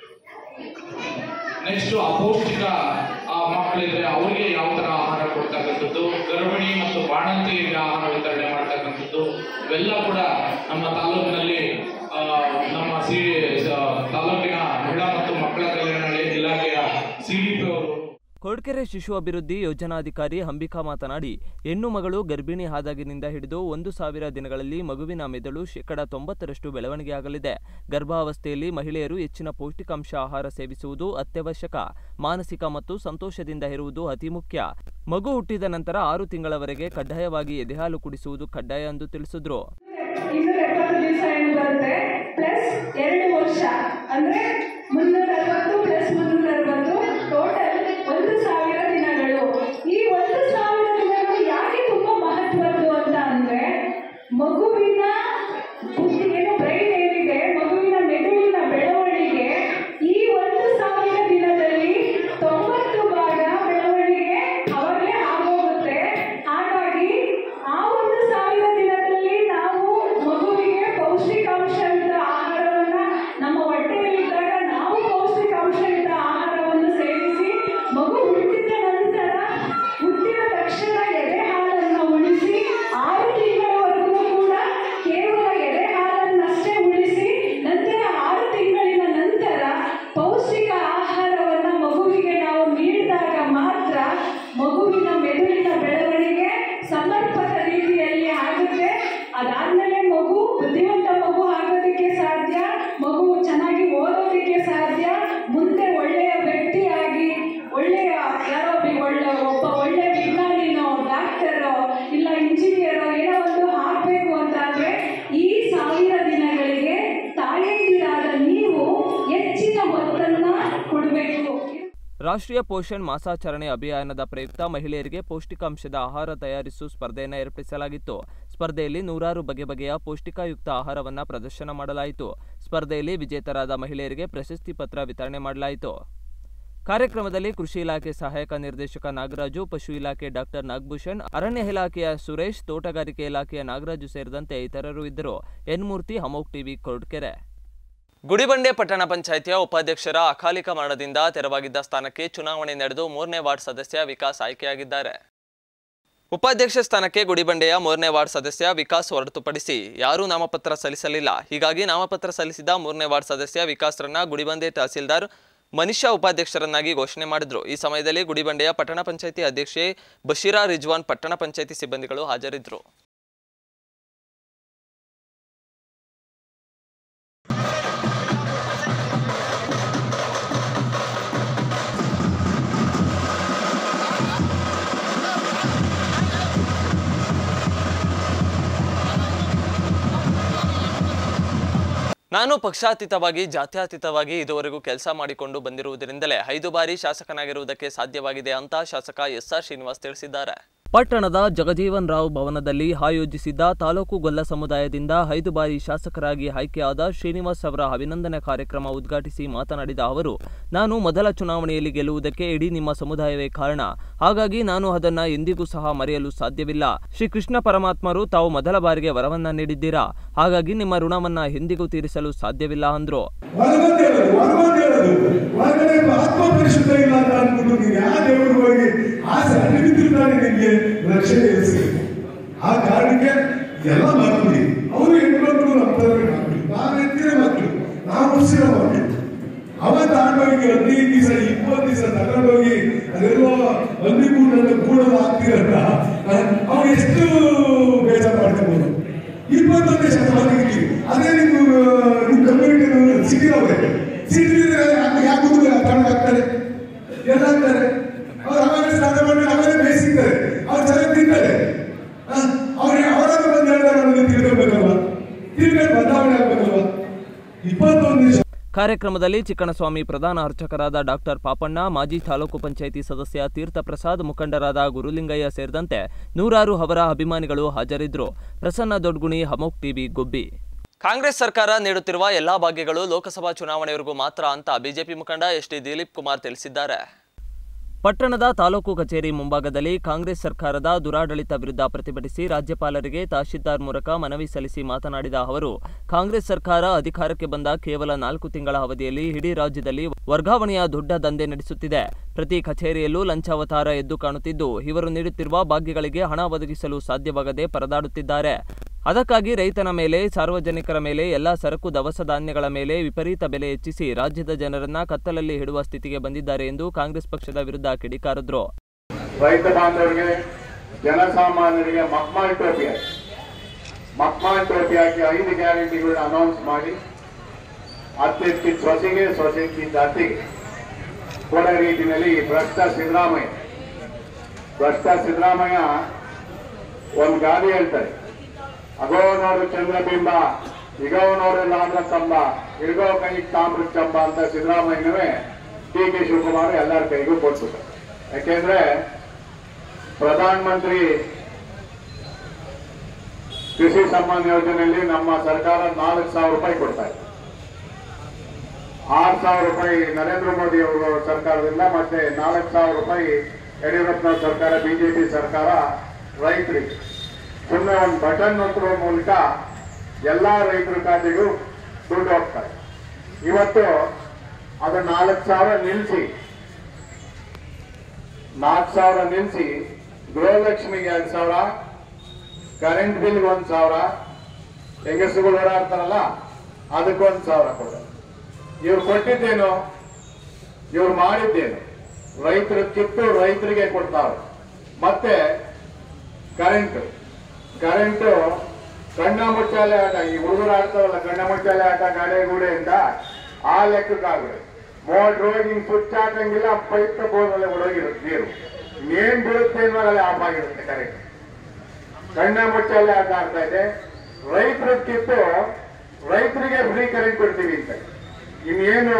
ನೆಕ್ಸ್ಟ್ ಅಪೌಷ್ಟಿಕ ಮಕ್ಕಳಿದ್ರೆ ಅವರಿಗೆ ಯಾವ ತರ ಆಹಾರ ಕೊಡ್ತಕ್ಕಂಥದ್ದು, ಗರ್ಭಿಣಿ ಮತ್ತು ಬಾಣಂತಿಯರಿಗೆ ಆಹಾರ ವಿತರಣೆ ಮಾಡ್ತಕ್ಕಂಥದ್ದು ಇವೆಲ್ಲ ಕೂಡ ನಮ್ಮ ತಾಲೂಕಿನಲ್ಲಿ ನಮ್ಮ ತಾಲೂಕಿನ ಮಹಿಳಾ ಮತ್ತು ಮಕ್ಕಳ ಕಲ್ಯಾಣ ಇಲಾಖೆಯ ಸಿಡಿಪಿ ಅವರು. ಕೊರಟಗೆರೆ ಶಿಶು ಅಭಿವೃದ್ಧಿ ಯೋಜನಾಧಿಕಾರಿ ಅಂಬಿಕಾ ಮಾತನಾಡಿ, ಹೆಣ್ಣು ಮಗಳು ಗರ್ಭಿಣಿ ಆದಾಗಿನಿಂದ ಹಿಡಿದು 1000 ದಿನಗಳಲ್ಲಿ ಮಗುವಿನ ಮೆದುಳು 90% ಬೆಳವಣಿಗೆಯಾಗಲಿದೆ. ಗರ್ಭಾವಸ್ಥೆಯಲ್ಲಿ ಮಹಿಳೆಯರು ಹೆಚ್ಚಿನ ಪೌಷ್ಟಿಕಾಂಶ ಆಹಾರ ಸೇವಿಸುವುದು ಅತ್ಯವಶ್ಯಕ. ಮಾನಸಿಕ ಮತ್ತು ಸಂತೋಷದಿಂದ ಇರುವುದು ಅತಿ ಮುಖ್ಯ. ಮಗು ಹುಟ್ಟಿದ ನಂತರ 6 ತಿಂಗಳವರೆಗೆ ಕಡ್ಡಾಯವಾಗಿ ಎದೆಹಾಲು ಕುಡಿಸುವುದು ಕಡ್ಡಾಯ ಎಂದು ತಿಳಿಸಿದ್ರು. 2 ವರ್ಷ ಅಂದ್ರೆ 360 ಪ್ಲಸ್ 360 ಟೋಟಲ್ 1000 ದಿನಗಳು. ಈ 1000 ದಿನಗಳು ಯಾಕೆ ತುಂಬಾ ಮಹತ್ವದ್ದು ಅಂತ ಅಂದ್ರೆ ಮಗುವಿನ ಬುದ್ಧಿ ಏನು ಬ್ರೈನ್ ಏನಿದೆ, ಮಗುವಿನ ಮೆದುಳಿನ ಬೆಳವಣಿಗೆ ಈ 1000 ದಿನದಲ್ಲಿ 90 ಭಾಗ ಬೆಳವಣಿಗೆ ಅವಾಗಲೇ ಆಗೋಗುತ್ತೆ. ಹಾಗಾಗಿ ಆ 1000 ದಿನದಲ್ಲಿ ನಾವು ಮಗುವಿಗೆ ಪೌಷ್ಟಿಕಾಂಶಯುಕ್ತ ಆಹಾರವನ್ನ ನಮ್ಮ ಹೊಟ್ಟೆಯಲ್ಲಿದ್ದಾಗ ನಾವು ಪೌಷ್ಟಿಕಾಂಶಯುಕ್ತ ಆಹಾರವನ್ನು ಸೇವಿಸಿ ಮಗು ಹುಟ್ಟಿದ ನಂತರ ಹುಟ್ಟಿದ ತಕ್ಷಣ ಎದೆ ಹಾಲನ್ನು ಉಳಿಸಿ 6 ತಿಂಗಳವರೆಗೂ ಕೂಡ ಕೇವಲ ಎದೆ ಹಾಲನ್ನಷ್ಟೇ ಉಳಿಸಿ ನಂತರ 6 ತಿಂಗಳಿನ ನಂತರ ಪೌಷ್ಟಿಕ ಆಹಾರವನ್ನ ಮಗುವಿಗೆ ನಾವು ನೀಡಿದಾಗ ಮಾತ್ರ ಮಗುವಿನ ಮೆದುಳಿನ ಬೆಳವಣಿಗೆ ಸಮರ್ಪಕ ರೀತಿಯಲ್ಲಿ ಆಗುತ್ತೆ. ಅದಾದ್ಮೇಲೆ ಮಗು ಬುದ್ಧಿವಂತ ಮಗು ಆಗೋದಕ್ಕೆ ಸಾಧ್ಯ, ಮಗು ಚೆನ್ನಾಗಿ ಓದೋದಕ್ಕೆ ಸಾಧ್ಯ, ಮುಂದೆ ಒಳ್ಳೆಯ ವ್ಯಕ್ತಿಯಾಗಿ ಒಬ್ಬ ಒಳ್ಳೆ ವಿಜ್ಞಾನಿನೋ ಡಾಕ್ಟರೋ ಇಲ್ಲ ಇಂಜಿನಿಯರೋ ಏನೋ ಒಂದು ಆಗ್ಬೇಕು ಅಂತಾದ್ರೆ ಈ 1000 ದಿನಗಳಿಗೆ ತಾಯಂದಿರಾದ ನೀವು ಹೆಚ್ಚಿನ ಒತ್ತನ್ನ ಕೊಡಬೇಕು. ರಾಷ್ಟ್ರೀಯ ಪೋಷಣ್ ಮಾಸಾಚರಣೆ ಅಭಿಯಾನದ ಪ್ರಯುಕ್ತ ಮಹಿಳೆಯರಿಗೆ ಪೌಷ್ಟಿಕಾಂಶದ ಆಹಾರ ತಯಾರಿಸುವ ಸ್ಪರ್ಧೆಯನ್ನು ಏರ್ಪಡಿಸಲಾಗಿತ್ತು. ಸ್ಪರ್ಧೆಯಲ್ಲಿ 100 ಬಗೆಯ ಪೌಷ್ಟಿಕಯುಕ್ತ ಆಹಾರವನ್ನು ಪ್ರದರ್ಶನ ಮಾಡಲಾಯಿತು. ಸ್ಪರ್ಧೆಯಲ್ಲಿ ವಿಜೇತರಾದ ಮಹಿಳೆಯರಿಗೆ ಪ್ರಶಸ್ತಿ ಪತ್ರ ವಿತರಣೆ ಮಾಡಲಾಯಿತು. ಕಾರ್ಯಕ್ರಮದಲ್ಲಿ ಕೃಷಿ ಇಲಾಖೆ ಸಹಾಯಕ ನಿರ್ದೇಶಕ ನಾಗರಾಜು, ಪಶು ಇಲಾಖೆ ಡಾಕ್ಟರ್ ನಾಗಭೂಷಣ್, ಅರಣ್ಯ ಇಲಾಖೆಯ ಸುರೇಶ್, ತೋಟಗಾರಿಕೆ ಇಲಾಖೆಯ ನಾಗರಾಜು ಸೇರಿದಂತೆ ಇತರರು ಇದ್ದರು. ಎನ್ಮೂರ್ತಿ, ಅಮೋಕ್ ಟಿವಿ, ಕೊರಟಗೆರೆ. ಗುಡಿಬಂಡೆ ಪಟ್ಟಣ ಪಂಚಾಯಿತಿಯ ಉಪಾಧ್ಯಕ್ಷರ ಅಕಾಲಿಕ ಮರಣದಿಂದ ತೆರವಾಗಿದ್ದ ಸ್ಥಾನಕ್ಕೆ ಚುನಾವಣೆ ನಡೆದು 3ನೇ ವಾರ್ಡ್ ಸದಸ್ಯ ವಿಕಾಸ್ ಆಯ್ಕೆಯಾಗಿದ್ದಾರೆ. ಉಪಾಧ್ಯಕ್ಷ ಸ್ಥಾನಕ್ಕೆ ಗುಡಿಬಂಡೆಯ 3ನೇ ವಾರ್ಡ್ ಸದಸ್ಯ ವಿಕಾಸ್ ಹೊರತುಪಡಿಸಿ ಯಾರೂ ನಾಮಪತ್ರ ಸಲ್ಲಿಸಲಿಲ್ಲ. ಹೀಗಾಗಿ ನಾಮಪತ್ರ ಸಲ್ಲಿಸಿದ 3ನೇ ವಾರ್ಡ್ ಸದಸ್ಯ ವಿಕಾಸ್ರನ್ನ ಗುಡಿಬಂಡೆ ತಹಸೀಲ್ದಾರ್ ಮನಿಷಾ ಉಪಾಧ್ಯಕ್ಷರನ್ನಾಗಿ ಘೋಷಣೆ ಮಾಡಿದ್ರು. ಈ ಸಮಯದಲ್ಲಿ ಗುಡಿಬಂಡೆಯ ಪಟ್ಟಣ ಪಂಚಾಯಿತಿ ಅಧ್ಯಕ್ಷೆ ಬಶೀರಾ ರಿಜ್ವಾನ್, ಪಟ್ಟಣ ಪಂಚಾಯಿತಿ ಸಿಬ್ಬಂದಿಗಳು ಹಾಜರಿದ್ದರು. ನಾನು ಪಕ್ಷಾತೀತವಾಗಿ ಜಾತ್ಯತೀತವಾಗಿ ಇದುವರೆಗೂ ಕೆಲಸ ಮಾಡಿಕೊಂಡು ಬಂದಿರುವುದರಿಂದಲೇ 5 ಬಾರಿ ಶಾಸಕನಾಗಿರುವುದಕ್ಕೆ ಸಾಧ್ಯವಾಗಿದೆ ಅಂತ ಶಾಸಕ ಎಸ್ ಆರ್ ಶ್ರೀನಿವಾಸ್ ತಿಳಿಸಿದ್ದಾರೆ. ಪಟ್ಟಣದ ಜಗಜೀವನ್ ರಾವ್ ಭವನದಲ್ಲಿ ಆಯೋಜಿಸಿದ್ದ ತಾಲೂಕು ಗೊಲ್ಲ ಸಮುದಾಯದಿಂದ 5 ಬಾರಿ ಶಾಸಕರಾಗಿ ಆಯ್ಕೆಯಾದ ಶ್ರೀನಿವಾಸ್ ಅವರ ಅಭಿನಂದನೆ ಕಾರ್ಯಕ್ರಮ ಉದ್ಘಾಟಿಸಿ ಮಾತನಾಡಿದ ಅವರು, ನಾನು ಮೊದಲ ಚುನಾವಣೆಯಲ್ಲಿ ಗೆಲ್ಲುವುದಕ್ಕೆ ಇಡೀ ನಿಮ್ಮ ಸಮುದಾಯವೇ ಕಾರಣ. ಹಾಗಾಗಿ ನಾನು ಅದನ್ನ ಎಂದಿಗೂ ಸಹ ಮರೆಯಲು ಸಾಧ್ಯವಿಲ್ಲ. ಶ್ರೀ ಕೃಷ್ಣ ಪರಮಾತ್ಮರು ತಾವು ಮೊದಲ ಬಾರಿಗೆ ವರವನ್ನ ನೀಡಿದ್ದೀರಾ. ಹಾಗಾಗಿ ನಿಮ್ಮ ಋಣವನ್ನ ಎಂದಿಗೂ ತೀರಿಸಲು ಸಾಧ್ಯವಿಲ್ಲ ಅಂದ್ರು. ರಕ್ಷಣೆ ಆ ಕಾರಣಕ್ಕೆ ಎಲ್ಲ ಮಕ್ಕಳು ಅವರು ಹೆಣ್ಮಕ್ಳು ನಾವು ಎತ್ತಿನ ಮಕ್ಕಳು, ನಾವು ಹುಟ್ಟಿಸಿರೋ ಮಕ್ಕಳು. ಅವತ್ತು ಆಟೋಗಿ 15 ದಿವಸ 20 ದಿವಸ ತಗೊಂಡೋಗಿ ಅದೆಲ್ಲೋ ಹಂದಿಗೂಡನ್ನು ಕೂಡಲು ಆಗ್ತಿರಲ್ಲ, ಅವ್ರು ಎಷ್ಟು ಬೇಜಾರು ಮಾಡ್ಕೋಬಹುದು. 21ನೇ ಶತಮಾನಕ್ಕೆ ಅದೇ ನಿಮ್ಮ ಕಮ್ಯುನಿಟಿ ಸಿಟಿದವ್ರೆ, ಸಿಟಿದ್ರೆ ಯಾಕೆ ಆಗ್ತಾರೆ ಎಲ್ಲ ಆಗ್ತಾರೆ. ಅವ್ರು ಅವರೇ ಸ್ನಾನ ಮಾಡಿ ಅವರೇ ಬೇಯಿಸಿದ್ದಾರೆ, ಅವ್ರು ಚೆನ್ನಾಗಿ ತಿಂತಾರೆ. ಅವರಾದ್ರೂ ಬಂದು ಹೇಳಿದಾಗ ನಮಗೆ ತಿಳ್ಕೊಬೇಕಲ್ವ, ತಿಳ್ಕೊಂಡು ಬದಲಾವಣೆ ಆಗ್ಬೇಕಲ್ವ. 21 ಕಾರ್ಯಕ್ರಮದಲ್ಲಿ ಚಿಕ್ಕಣಸ್ವಾಮಿ ಪ್ರಧಾನ ಅರ್ಚಕರಾದ ಡಾಕ್ಟರ್ ಪಾಪಣ್ಣ, ಮಾಜಿ ತಾಲೂಕು ಪಂಚಾಯಿತಿ ಸದಸ್ಯ ತೀರ್ಥಪ್ರಸಾದ್, ಮುಖಂಡರಾದ ಗುರುಲಿಂಗಯ್ಯ ಸೇರಿದಂತೆ ನೂರಾರು ಅವರ ಅಭಿಮಾನಿಗಳು ಹಾಜರಿದ್ದರು. ಪ್ರಸನ್ನ ದೊಡ್ಗುಣಿ, ಅಮೋಕ್ ಟಿವಿ, ಗುಬ್ಬಿ. ಕಾಂಗ್ರೆಸ್ ಸರ್ಕಾರ ನೀಡುತ್ತಿರುವ ಎಲ್ಲಾ ಭಾಗ್ಯಗಳು ಲೋಕಸಭಾ ಚುನಾವಣೆಯವರೆಗೂ ಮಾತ್ರ ಅಂತ ಬಿಜೆಪಿ ಮುಖಂಡ ಎಸ್.ಟಿ. ದಿಲೀಪ್ ಕುಮಾರ್ ತಿಳಿಸಿದ್ದಾರೆ. ಪಟ್ಟಣದ ತಾಲೂಕು ಕಚೇರಿ ಮುಂಭಾಗದಲ್ಲಿ ಕಾಂಗ್ರೆಸ್ ಸರ್ಕಾರದ ದುರಾಡಳಿತ ವಿರುದ್ಧ ಪ್ರತಿಭಟಿಸಿ ರಾಜ್ಯಪಾಲರಿಗೆ ತಹಶೀಲ್ದಾರ್ ಮೂಲಕ ಮನವಿ ಸಲ್ಲಿಸಿ ಮಾತನಾಡಿದ ಅವರು, ಕಾಂಗ್ರೆಸ್ ಸರ್ಕಾರ ಅಧಿಕಾರಕ್ಕೆ ಬಂದ ಕೇವಲ 4 ತಿಂಗಳ ಅವಧಿಯಲ್ಲಿ ಇಡೀ ರಾಜ್ಯದಲ್ಲಿ ವರ್ಗಾವಣೆಯ ದೊಡ್ಡ ದಂಧೆ ನಡೆಸುತ್ತಿದೆ. ಪ್ರತಿ ಕಚೇರಿಯಲ್ಲೂ ಲಂಚಾವತಾರ ಎದ್ದು ಕಾಣುತ್ತಿದ್ದು, ಇವರು ನೀಡುತ್ತಿರುವ ಭಾಗ್ಯಗಳಿಗೆ ಹಣ ಒದಗಿಸಲು ಸಾಧ್ಯವಾಗದೆ ಪರದಾಡುತ್ತಿದ್ದಾರೆ. ಅದಕ್ಕಾಗಿ ರೈತನ ಮೇಲೆ, ಸಾರ್ವಜನಿಕರ ಮೇಲೆ, ಎಲ್ಲ ಸರಕು ದವಸ ಧಾನ್ಯಗಳ ಮೇಲೆ ವಿಪರೀತ ಬೆಲೆ ಹೆಚ್ಚಿಸಿ ರಾಜ್ಯದ ಜನರನ್ನ ಕತ್ತಲಲ್ಲಿ ಇಡುವ ಸ್ಥಿತಿಗೆ ಬಂದಿದ್ದಾರೆ ಎಂದು ಕಾಂಗ್ರೆಸ್ ಪಕ್ಷದ ವಿರುದ್ಧ ಕಿಡಿಕಾರಿದ್ರು. ರೈತ ಬಾಂಧವರಿಗೆ, ಜನಸಾಮಾನ್ಯರಿಗೆ ಮಕ್ಮಾಲ್ ಟೋಪಿ ಹಾಕಿ 5 ಗ್ಯಾರಂಟಿಗಳನ್ನ ಅನೌನ್ಸ್ ಮಾಡಿ ಅತ್ಯಂತ ಸೊಸೆಗೆ ಜಾತಿಗೆ ಕೊಡ ರೀತಿಯಲ್ಲಿ ಈ ಭ್ರಷ್ಟ ಸಿದ್ದರಾಮಯ್ಯ ಒಂದು ಗಾದೆ ಹೇಳ್ತಾರೆ, ಅಗೋ ನೋಡು ಚಂದ್ರಬಿಂಬ, ಇಗೋ ನೋಡು ಲಾಂದ್ರ ಕಂಬ, ಇರ್ಗೋ ಕೈ ತಾಮ್ರ ಚಂಬ ಅಂತ ಸಿದ್ದರಾಮಯ್ಯನವೇ ಡಿ.ಕೆ. ಶಿವಕುಮಾರ್ ಎಲ್ಲರ ಕೈಗೂ ಕೊಡ್ತಾರೆ. ಯಾಕೆಂದ್ರೆ ಪ್ರಧಾನ ಮಂತ್ರಿ ಕೃಷಿ ಸಮ್ಮಾನ್ ಯೋಜನೆಯಲ್ಲಿ ನಮ್ಮ ಸರ್ಕಾರ 4,000 ರೂಪಾಯಿ ಕೊಡ್ತಾ ಇದೆ. 6,000 ರೂಪಾಯಿ ನರೇಂದ್ರ ಮೋದಿ ಅವರ ಸರ್ಕಾರದಿಂದ, ಮತ್ತೆ 4,000 ರೂಪಾಯಿ ಯಡಿಯೂರಪ್ಪನವರ ಸರ್ಕಾರ, ಬಿಜೆಪಿ ಸರ್ಕಾರ ರೈತರಿಗೆ ಸುಮ್ಮನೆ ಒಂದು ಬಟನ್ ಒತ್ತುವ ಮೂಲಕ ಎಲ್ಲಾ ರೈತರ ಖಾತೆಗೂ ದುಡ್ಡು ಹೋಗ್ತಾರೆ. ಇವತ್ತು ಅದು 4,000 ನಿಲ್ಲಿಸಿ ಗೃಹಲಕ್ಷ್ಮಿಗೆ 2,000, ಕರೆಂಟ್ ಬಿಲ್ಗೆ 1,000, ಹೆಂಗಸುಗಳು ಓಡಾಡ್ತಾರಲ್ಲ ಅದಕ್ಕೆ 1,000 ಕೊಡ್ತಾರೆ. ಇವ್ರು ಕೊಟ್ಟಿದ್ದೇನು, ಇವ್ರು ಮಾಡಿದ್ದೇನು? ರೈತರ ಕಿತ್ತು ರೈತರಿಗೆ ಕೊಡ್ತಾರೆ. ಮತ್ತೆ ಕರೆಂಟು ಕಣ್ಣ ಮುಚ್ಚಾಲೆ ಆಟ, ಈ ಹುಡುಗರು ಆಡ್ತಾವಲ್ಲ ಕಣ್ಣ ಮುಚ್ಚಾಲೆ ಆಟ, ಗಾಡೆ ಅಂತ ಆ ಲೆಕ್ಕಕ್ಕಾಗ್ರೆ ಮೋಟ್ರ್ ಹೋಗಿ ಹಿಂಗ್ ಸ್ವಿಚ್ ಹಾಕಂಗಿಲ್ಲ, ಪೈಪ್ ಬೋರ್ನಲ್ಲಿ ಒಳಗಿರುತ್ತೆ ನೀರು, ಇನ್ನೇನ್ ಬೀಳುತ್ತೆ ಅನ್ನೋದ್ರಲ್ಲಿ ಆಫ್ ಆಗಿರುತ್ತೆ ಕರೆಂಟ್. ಕಣ್ಣ ಮುಚ್ಚಾಲೆ ಆಟ ಆಡ್ತಾ ಇದೆ. ರೈತರ ಕಿತ್ತು ರೈತರಿಗೆ ಫ್ರೀ ಕರೆಂಟ್ ಕೊಡ್ತೀವಿ ಅಂತ ಇನ್ನೇನು.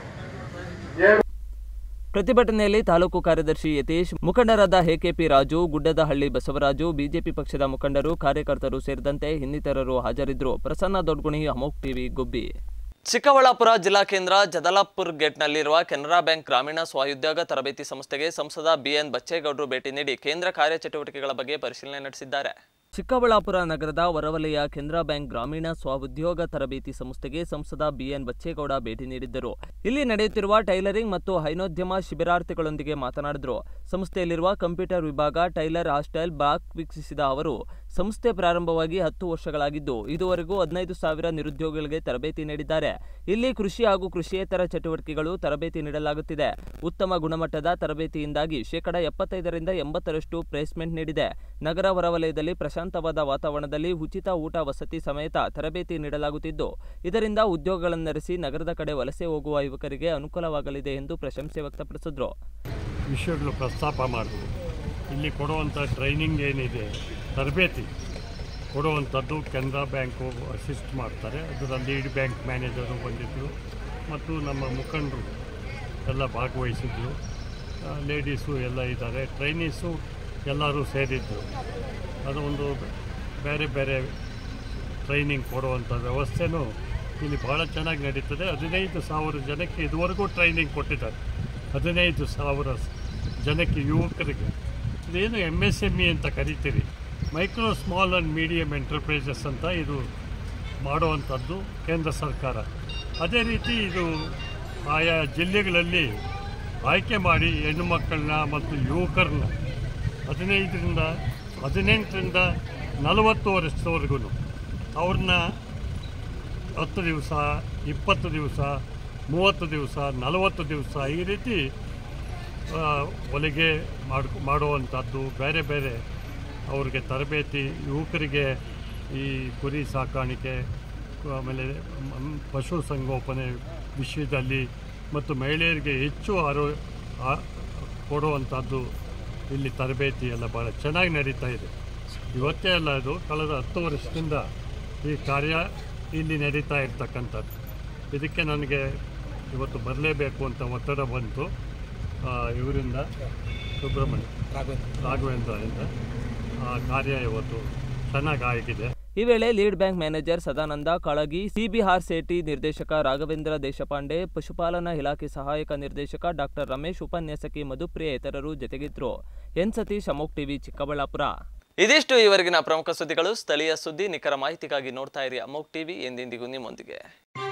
ಪ್ರತಿಭಟನೆಯಲ್ಲಿ ತಾಲೂಕು ಕಾರ್ಯದರ್ಶಿ ಯತೀಶ್, ಮುಖಂಡರಾದ ಎಕೆಪಿ ರಾಜು, ಗುಡ್ಡದಹಳ್ಳಿ ಬಸವರಾಜು, ಬಿಜೆಪಿ ಪಕ್ಷದ ಮುಖಂಡರು, ಕಾರ್ಯಕರ್ತರು ಸೇರಿದಂತೆ ಇನ್ನಿತರರು ಹಾಜರಿದ್ದರು. ಪ್ರಸನ್ನ ದೊಡ್ಗುಣಿ, ಅಮೋಕ್ ಟಿವಿ, ಗುಬ್ಬಿ. ಚಿಕ್ಕಬಳ್ಳಾಪುರ ಜಿಲ್ಲಾ ಕೇಂದ್ರ ಜದಲಾಪುರ್ ಗೇಟ್ನಲ್ಲಿರುವ ಕೆನರಾ ಬ್ಯಾಂಕ್ ಗ್ರಾಮೀಣ ಸ್ವಉದ್ಯೋಗ ತರಬೇತಿ ಸಂಸ್ಥೆಗೆ ಸಂಸದ ಬಿಎನ್ ಬಚ್ಚೇಗೌಡರು ಭೇಟಿ ನೀಡಿ ಕೇಂದ್ರ ಕಾರ್ಯಚಟುವಟಿಕೆಗಳ ಬಗ್ಗೆ ಪರಿಶೀಲನೆ ನಡೆಸಿದ್ದಾರೆ. ಚಿಕ್ಕಬಳ್ಳಾಪುರ ನಗರದ ಹೊರವಲಯ ಕೆನರಾ ಬ್ಯಾಂಕ್ ಗ್ರಾಮೀಣ ಸ್ವಉದ್ಯೋಗ ತರಬೇತಿ ಸಂಸ್ಥೆಗೆ ಸಂಸದ ಬಿಎನ್ ಬಚ್ಚೇಗೌಡ ಭೇಟಿ ನೀಡಿದ್ದರು. ಇಲ್ಲಿ ನಡೆಯುತ್ತಿರುವ ಟೈಲರಿಂಗ್ ಮತ್ತು ಹೈನೋದ್ಯಮ ಶಿಬಿರಾರ್ಥಿಗಳೊಂದಿಗೆ ಮಾತನಾಡಿದರು. ಸಂಸ್ಥೆಯಲ್ಲಿರುವ ಕಂಪ್ಯೂಟರ್ ವಿಭಾಗ, ಟೈಲರ್ ಹಾಸ್ಟೆಲ್ ಬ್ಲಾಕ್ ವೀಕ್ಷಿಸಿದ ಅವರು, ಸಂಸ್ಥೆ ಪ್ರಾರಂಭವಾಗಿ 10 ವರ್ಷಗಳಾಗಿದ್ದು ಇದುವರೆಗೂ 15,000 ನಿರುದ್ಯೋಗಿಗಳಿಗೆ ತರಬೇತಿ ನೀಡಿದ್ದಾರೆ. ಇಲ್ಲಿ ಕೃಷಿ ಹಾಗೂ ಕೃಷಿಯೇತರ ಚಟುವಟಿಕೆಗಳು ತರಬೇತಿ ನೀಡಲಾಗುತ್ತಿದೆ. ಉತ್ತಮ ಗುಣಮಟ್ಟದ ತರಬೇತಿಯಿಂದಾಗಿ 75% 80% ಪ್ಲೇಸ್ಮೆಂಟ್ ನೀಡಿದೆ. ನಗರ ಹೊರವಲಯದಲ್ಲಿ ಪ್ರಶಾಂತವಾದ ವಾತಾವರಣದಲ್ಲಿ ಉಚಿತ ಊಟ ವಸತಿ ಸಮೇತ ತರಬೇತಿ ನೀಡಲಾಗುತ್ತಿದ್ದು ಇದರಿಂದ ಉದ್ಯೋಗಗಳನ್ನರಿಸಿ ನಗರದ ಕಡೆ ವಲಸೆ ಹೋಗುವ ಯುವಕರಿಗೆ ಅನುಕೂಲವಾಗಲಿದೆ ಎಂದು ಪ್ರಶಂಸೆ ವ್ಯಕ್ತಪಡಿಸಿದರು. ವಿಷಯಗಳು ಪ್ರಸ್ತಾಪ ಮಾಡಿದ್ರು. ಇಲ್ಲಿ ಕೊಡುವಂಥ ಟ್ರೈನಿಂಗ್ ಏನಿದೆ, ತರಬೇತಿ ಕೊಡುವಂಥದ್ದು ಕೆನರಾ ಬ್ಯಾಂಕು ಅಸಿಸ್ಟ್ ಮಾಡ್ತಾರೆ. ಅದರಲ್ಲಿ ಲೀಡ್ ಬ್ಯಾಂಕ್ ಮ್ಯಾನೇಜರು ಬಂದಿದ್ದರು ಮತ್ತು ನಮ್ಮ ಮುಖಂಡರು ಎಲ್ಲ ಭಾಗವಹಿಸಿದ್ರು. ಲೇಡೀಸು ಎಲ್ಲ ಇದ್ದಾರೆ. ಟ್ರೈನೀಸು ಎಲ್ಲರೂ ಸೇರಿದ್ರು. ಅದು ಒಂದು ಬೇರೆ ಬೇರೆ ಟ್ರೈನಿಂಗ್ ಕೊಡುವಂಥ ವ್ಯವಸ್ಥೆನೂ ಇಲ್ಲಿ ಭಾಳ ಚೆನ್ನಾಗಿ ನಡೀತದೆ. 15,000 ಜನಕ್ಕೆ ಇದುವರೆಗೂ ಟ್ರೈನಿಂಗ್ ಕೊಟ್ಟಿದ್ದಾರೆ. 15,000 ಜನಕ್ಕೆ ಯುವಕರಿಗೆ. ಇದೇನು MSME ಅಂತ ಕರಿತೀರಿ, micro small and medium enterprises ಅಂತ ಇದು ಮಾಡುವಂಥದ್ದು ಕೇಂದ್ರ ಸರ್ಕಾರ. ಅದೇ ರೀತಿ ಇದು ಆಯಾ ಜಿಲ್ಲೆಗಳಲ್ಲಿ ಆಯ್ಕೆ ಮಾಡಿ ಹೆಣ್ಣು ಮಕ್ಕಳನ್ನ ಮತ್ತು ಯುವಕರನ್ನ 15ರಿಂದ 18ರಿಂದ 40 ವರ್ಷದವರೆಗೂ ಅವ್ರನ್ನ 10 ದಿವಸ, 20 ದಿವಸ, 30 ದಿವಸ, 40 ದಿವಸ ಈ ರೀತಿ ಹೊಲಿಗೆ ಮಾಡುವಂಥದ್ದು, ಬೇರೆ ಬೇರೆ ಅವ್ರಿಗೆ ತರಬೇತಿ, ಯುವಕರಿಗೆ ಈ ಕುರಿ ಸಾಕಾಣಿಕೆ, ಆಮೇಲೆ ಪಶು ಸಂಗೋಪನೆ ವಿಷಯದಲ್ಲಿ ಮತ್ತು ಮಹಿಳೆಯರಿಗೆ ಹೆಚ್ಚು ಕೊಡುವಂಥದ್ದು ಇಲ್ಲಿ ತರಬೇತಿ ಎಲ್ಲ ಭಾಳ ಚೆನ್ನಾಗಿ ನಡೀತಾ ಇದೆ. ಇವತ್ತೇ ಅಲ್ಲ, ಇದು ಕಳೆದ 10 ವರ್ಷದಿಂದ ಈ ಕಾರ್ಯ ಇಲ್ಲಿ ನಡೀತಾ ಇರ್ತಕ್ಕಂಥದ್ದು. ಇದಕ್ಕೆ ನನಗೆ ಇವತ್ತು ಬರಲೇಬೇಕು ಅಂತ ಒತ್ತಡ ಬಂತು ಇವರಿಂದ, ರಾಘವೇಂದ್ರರಿಂದ. ಕಾರ್ಯ ಇವತ್ತು ಚೆನ್ನಾಗಿ ಆಗಿದೆ. ಈ ವೇಳೆ lead bank manager Sadananda Kalagi, CBR Sethi ನಿರ್ದೇಶಕ ರಾಘವೇಂದ್ರ ದೇಶಪಾಂಡೆ, ಪಶುಪಾಲನಾ ಇಲಾಖೆ ಸಹಾಯಕ ನಿರ್ದೇಶಕ ಡಾಕ್ಟರ್ ರಮೇಶ್, ಉಪನ್ಯಾಸಕಿ ಮಧುಪ್ರಿಯ ಇತರರು ಜೊತೆಗಿದ್ರು. ಎನ್ ಸತೀಶ್, ಅಮೋಕ್ ಟಿವಿ, ಚಿಕ್ಕಬಳ್ಳಾಪುರ. ಇದಿಷ್ಟು ಈವರೆಗಿನ ಪ್ರಮುಖ ಸುದ್ದಿಗಳು. ಸ್ಥಳೀಯ ಸುದ್ದಿ ನಿಖರ ಮಾಹಿತಿಗಾಗಿ ನೋಡ್ತಾ ಇರಿ ಅಮೋಕ್ ಟಿವಿ, ಎಂದೆಂದಿಗೂ ನಿಮ್ಮೊಂದಿಗೆ.